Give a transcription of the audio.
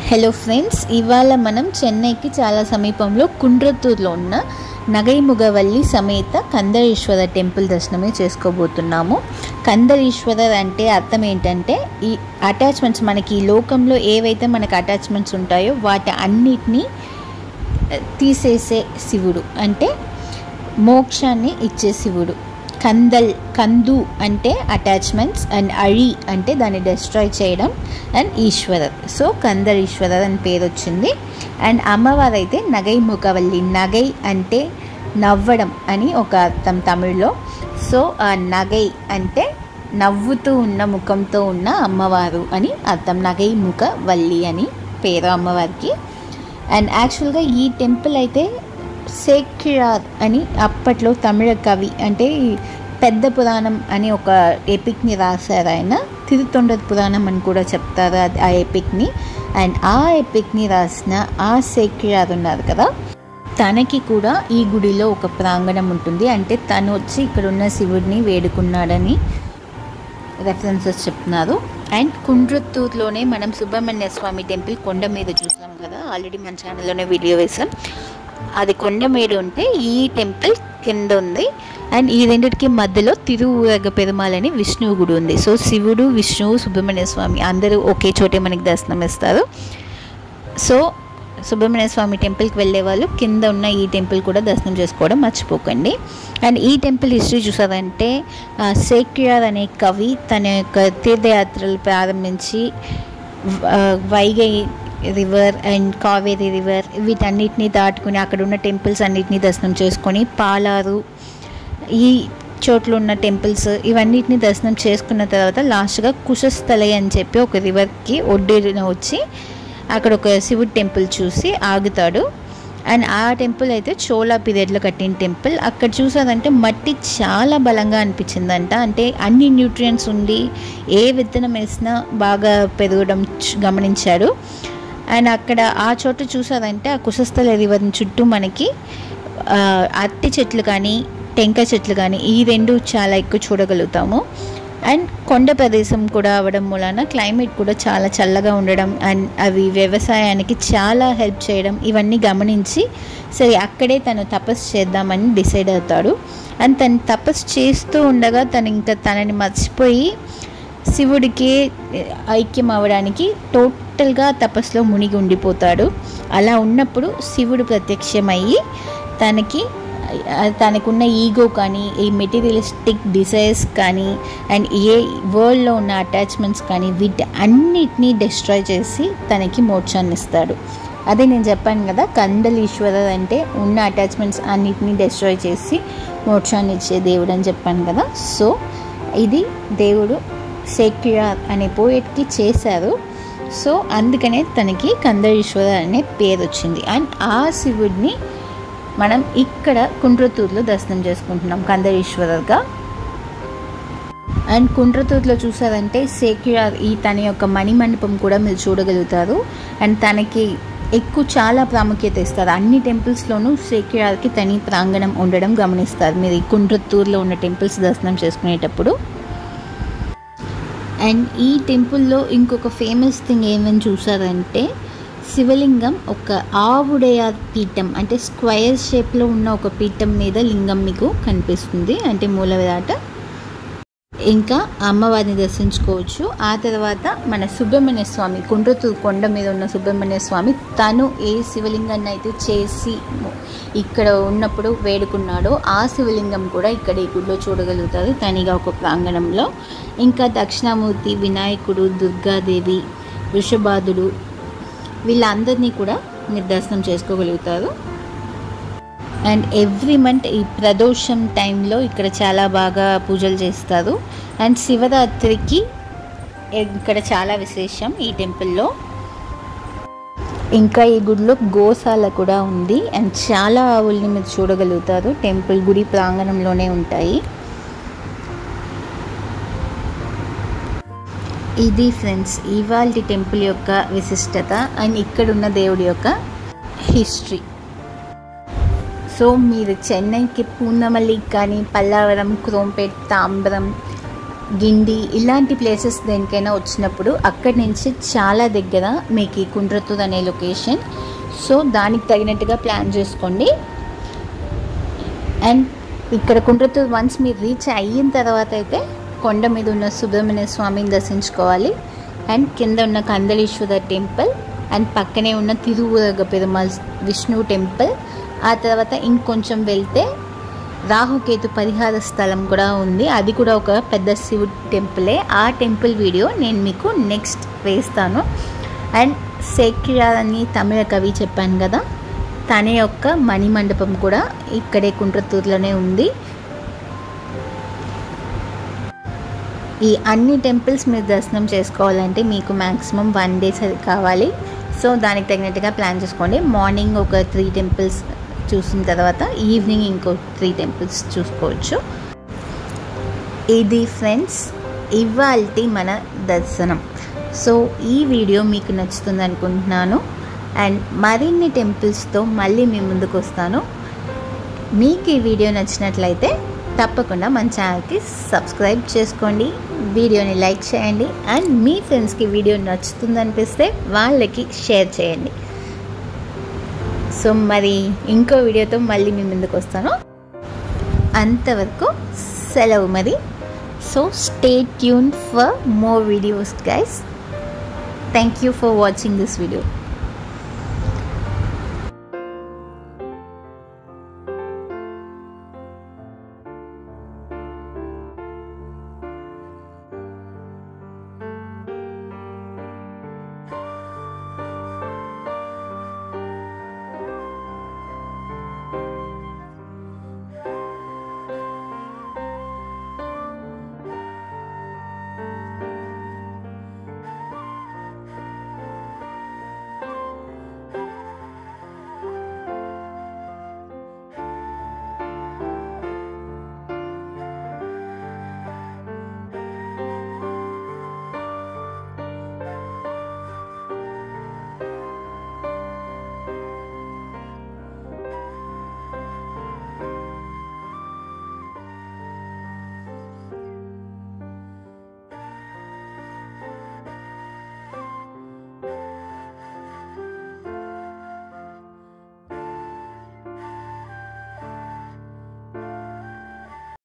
Hello friends, ఇవాళ మనం చెన్నైకి చాలా సమీపంలో కుండ్రతూర్లో ఉన్న నగైముగవల్లి సమేత కందలేశ్వర టెంపుల్ దర్శనమే చేసుకోబోతున్నాము. కందలేశ్వరర్ అంటే అర్థం ఏంటంటే ఈ అటాచ్మెంట్స్, మనకి ఈ లోకంలో ఏవైతే మనకు అటాచ్మెంట్స్ ఉంటాయో వాటి అన్నిటినీ తీసేసే శివుడు, అంటే మోక్షాన్ని ఇచ్చే శివుడు. కందు అంటే అటాచ్మెంట్స్, అండ్ అళి అంటే దాన్ని డిస్ట్రాయ్ చేయడం, అండ్ ఈశ్వరర్. సో కందలేశ్వరర్ అని పేరు వచ్చింది. అండ్ అమ్మవారు అయితే నగైముగవల్లి. నగై అంటే నవ్వడం అని ఒక అర్థం తమిళ్లో. సో ఆ నగై అంటే నవ్వుతూ ఉన్న ముఖంతో ఉన్న అమ్మవారు అని అర్థం. నగైముగవల్లి అని పేరు అమ్మవారికి. అండ్ యాక్చువల్గా ఈ టెంపుల్ అయితే సేక్రార్ అని అప్పట్లో తమిళ కవి, అంటే పెద్ద పురాణం అని ఒక ఎపిక్ని రాశారు ఆయన. తిరుతొండర్ పురాణం అని కూడా చెప్తారు ఆ ఎపిక్ని. అండ్ ఆ ఎపిక్ని రాసిన ఆ సేక్రార్ ఉన్నారు కదా, తనకి కూడా ఈ గుడిలో ఒక ప్రాంగణం ఉంటుంది. అంటే తను వచ్చి ఇక్కడ ఉన్న శివుడిని వేడుకున్నాడని రెఫరెన్సెస్ చెప్తున్నారు. అండ్ కుండ్రతూర్లోనే మనం సుబ్రహ్మణ్య స్వామి టెంపుల్ కొండ మీద చూసాం కదా, ఆల్రెడీ మన ఛానల్లోనే వీడియో వేసాం. అది కొండ మీద ఉంటే ఈ టెంపుల్ కింద ఉంది. అండ్ ఈ రెండింటికి మధ్యలో తిరువురగ పెరుమాళని విష్ణువు గుడి ఉంది. సో శివుడు, విష్ణువు, సుబ్రహ్మణ్య స్వామి అందరూ ఒకే చోటే మనకి దర్శనం ఇస్తారు. సో సుబ్రహ్మణ్య స్వామి టెంపుల్కి వెళ్ళే వాళ్ళు కింద ఉన్న ఈ టెంపుల్ కూడా దర్శనం చేసుకోవడం మర్చిపోకండి. అండ్ ఈ టెంపుల్ హిస్టరీ చూసారంటే సేక్రార్ అనే కవి తన యొక్క తీర్థయాత్రలు ప్రారంభించి Vaigai river and Kaveri river వీటన్నిటిని దాటుకుని అక్కడ ఉన్న టెంపుల్స్ అన్నిటినీ దర్శనం చేసుకొని పాలారు ఈ చోట్ల ఉన్న టెంపుల్స్ ఇవన్నిటిని దర్శనం చేసుకున్న తర్వాత లాస్ట్గా కుశస్థలై అని చెప్పి ఒక రివర్కి ఒడ్డున వచ్చి అక్కడ ఒక శివుడి టెంపుల్ చూసి ఆగుతాడు. అండ్ ఆ టెంపుల్ అయితే చోళా పీరియడ్లో కట్టిన టెంపుల్. అక్కడ చూసారంటే మట్టి చాలా బలంగా అనిపించిందంట. అంటే అన్ని న్యూట్రియంట్స్ ఉండి ఏ విత్తనం వేసినా బాగా పెరగడం గమనించాడు. అండ్ అక్కడ ఆ చోట చూసారంటే ఆ కుశస్థల రివర్ని చుట్టూ మనకి అరటి చెట్లు కానీ టెంకాయ చెట్లు కానీ ఈ రెండు చాలా ఎక్కువ చూడగలుగుతాము. అండ్ కొండ ప్రదేశం కూడా అవ్వడం మూలన క్లైమేట్ కూడా చాలా చల్లగా ఉండడం, అండ్ అవి వ్యవసాయానికి చాలా హెల్ప్ చేయడం, ఇవన్నీ గమనించి సరే అక్కడే తను తపస్సు చేద్దామని డిసైడ్ అవుతాడు. అండ్ తను తపస్సు చేస్తూ ఉండగా తనని మర్చిపోయి శివుడికి ఐక్యం అవ్వడానికి టోటల్గా తపస్సులో మునిగి ఉండిపోతాడు. అలా ఉన్నప్పుడు శివుడు ప్రత్యక్షమయ్యి తనకున్న ఈగో కానీ, ఈ మెటీరియలిస్టిక్ డిజైర్స్ కానీ, అండ్ ఏ వరల్డ్లో ఉన్న అటాచ్మెంట్స్ కానీ వీటి అన్నిటినీ డిస్ట్రాయ్ చేసి తనకి మోక్షాన్ని ఇస్తాడు. అదే నేను చెప్పాను కదా, కందలేశ్వరర్ అంటే ఉన్న అటాచ్మెంట్స్ అన్నిటినీ డిస్ట్రాయ్ చేసి మోక్షాన్ని ఇచ్చే దేవుడు అని చెప్పాను కదా. సో ఇది దేవుడు సేక్రార్ అనే పోయెట్కి చేశారు. సో అందుకనే తనకి కందలేశ్వరర్ అనే పేరు వచ్చింది. అండ్ ఆ శివుడిని మనం ఇక్కడ కుండ్రతూర్లో దర్శనం చేసుకుంటున్నాం కందలేశ్వరర్గా. అండ్ కుండ్రతూర్లో చూసారంటే సేక్రార్ తన యొక్క మణిమండపం కూడా మీరు చూడగలుగుతారు. అండ్ తనకి చాలా ప్రాముఖ్యత ఇస్తారు. అన్ని టెంపుల్స్లోనూ సేక్రార్కి తని ప్రాంగణం ఉండడం గమనిస్తారు మీరు ఈ కుండ్రతూర్లో ఉన్న టెంపుల్స్ దర్శనం చేసుకునేటప్పుడు. అండ్ ఈ టెంపుల్లో ఇంకొక ఫేమస్ థింగ్ ఏమని చూసారంటే శివలింగం ఒక ఆవుడయ పీఠం, అంటే స్క్వైర్ షేప్లో ఉన్న ఒక పీఠం మీద లింగం మీకు కనిపిస్తుంది, అంటే మూల విరాట. ఇంకా అమ్మవారిని దర్శించుకోవచ్చు. ఆ తర్వాత మన సుబ్రహ్మణ్య స్వామి, కుండ్రతూర్ కొండ మీద ఉన్న సుబ్రహ్మణ్య స్వామి తను ఏ శివలింగాన్ని అయితే చేసి ఇక్కడ ఉన్నప్పుడు వేడుకున్నాడో ఆ శివలింగం కూడా ఇక్కడ ఈ గుడిలో చూడగలుగుతారు తనిగా ఒక ప్రాంగణంలో. ఇంకా దక్షిణామూర్తి, వినాయకుడు, దుర్గాదేవి, వృషభాదుడు వీళ్ళందరినీ కూడా మీరు దర్శనం చేసుకోగలుగుతారు. అండ్ ఎవ్రీ మంత్ ఈ ప్రదోషం టైంలో ఇక్కడ చాలా బాగా పూజలు చేస్తారు. అండ్ శివరాత్రికి ఇక్కడ చాలా విశేషం ఈ టెంపుల్లో. ఇంకా ఈ గుడిలో గోశాల కూడా ఉంది. అండ్ చాలా ఆవుల్ని మీరు చూడగలుగుతారు. టెంపుల్ గుడి ప్రాంగణంలోనే ఉంటాయి. ఇది ఫ్రెండ్స్ ఇవాళ టెంపుల్ యొక్క విశిష్టత అండ్ ఇక్కడున్న దేవుడి యొక్క హిస్టరీ. సో మీరు చెన్నైకి పూర్ణమల్లి కానీ, పల్లవరం, క్రోంపేట్, తాంబరం గిండి ఇలాంటి ప్లేసెస్ దేనికైనా వచ్చినప్పుడు అక్కడి నుంచి చాలా దగ్గర మీకు ఈ కుండ్రతూర్ అనే లొకేషన్. సో దానికి తగినట్టుగా ప్లాన్ చేసుకోండి. అండ్ ఇక్కడ కుండ్రతూర్ వన్స్ మీరు రీచ్ అయిన తర్వాత అయితే కొండ మీద ఉన్న సుబ్రహ్మణ్య స్వామిని దర్శించుకోవాలి. అండ్ కింద ఉన్న కందలేశ్వర టెంపుల్ అండ్ పక్కనే ఉన్న తిరువురగ పెరుమాళ్ విష్ణు టెంపుల్. ఆ తర్వాత ఇంకొంచెం వెళ్తే రాహుకేతు పరిహార స్థలం కూడా ఉంది. అది కూడా ఒక పెద్ద శివుడు టెంపులే. ఆ టెంపుల్ వీడియో నేను మీకు నెక్స్ట్ వేస్తాను. అండ్ సేకిరార్ అని తమిళ కవి చెప్పాను కదా, తన యొక్క మణిమండపం కూడా ఇక్కడే కుండ్రతూర్లోనే ఉంది. ఈ అన్ని టెంపుల్స్ మీరు దర్శనం చేసుకోవాలంటే మీకు మ్యాక్సిమం 1 day కావాలి. సో దానికి తగినట్టుగా ప్లాన్ చేసుకోండి. మార్నింగ్ ఒక 3 temples చూసిన తర్వాత ఈవినింగ్ ఇంకో 3 temples చూసుకోవచ్చు. ఇది ఫ్రెండ్స్ ఇవాల్టి మన దర్శనం. సో ఈ వీడియో మీకు నచ్చుతుంది అనుకుంటున్నాను. అండ్ మరిన్ని టెంపుల్స్తో మళ్ళీ మీ ముందుకు వస్తాను. మీకు ఈ వీడియో నచ్చినట్లయితే తప్పకుండా మన ఛానల్కి సబ్స్క్రైబ్ చేసుకోండి, వీడియోని లైక్ చేయండి. అండ్ మీ ఫ్రెండ్స్కి వీడియో నచ్చుతుంది అనిపిస్తే వాళ్ళకి షేర్ చేయండి. సో మరి ఇంకో వీడియోతో మళ్ళీ మీ ముందుకు వస్తాను. అంతవరకు సెలవు మరి. So stay tune for more videos guys. Thank you for watching this video.